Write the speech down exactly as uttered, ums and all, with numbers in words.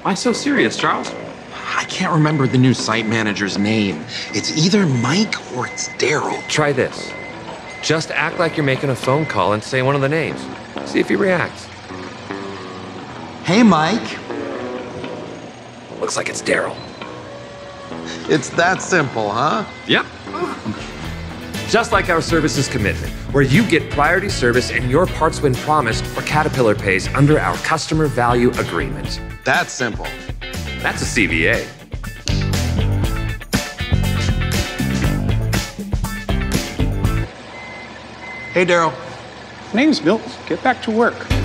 Why so serious, Charles? I can't remember the new site manager's name. It's either Mike or it's Daryl. Try this. Just act like you're making a phone call and say one of the names. See if he reacts. Hey, Mike. Looks like it's Daryl. It's that simple, huh? Yep. Just like our services commitment, where you get priority service and your parts when promised, or Caterpillar pays under our customer value agreement. That's simple. That's a C V A. Hey, Daryl. Name's Milt. Get back to work.